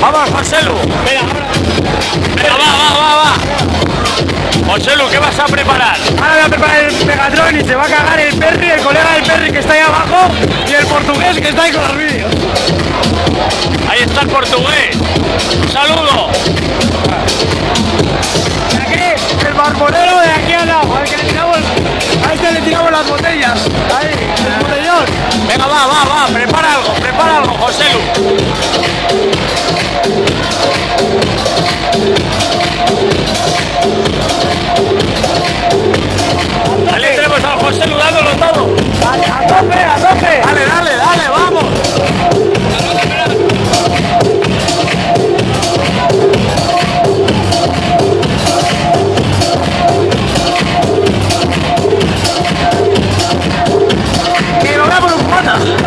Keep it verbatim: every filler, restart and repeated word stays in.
Vamos, Joselu. Venga, ahora. Venga, va, va, va, va. Joselu, ¿qué vas a preparar? Ahora voy a preparar el Megatron y se va a cagar el Perry, el colega del Perry que está ahí abajo y el portugués que está ahí con los vídeos. Ahí está el portugués. Un saludo. Y aquí, el barbonero de aquí al lado, al que le tiramos, a este le tiramos las botellas. Ahí, el botellón. Venga, va, va, va. Prepara algo, prepara algo, Joselu. Ahí le tenemos al Joselu dándolo todo. A, a tope, a tope. Dale, dale, dale, vamos. Que lo veamos un pata.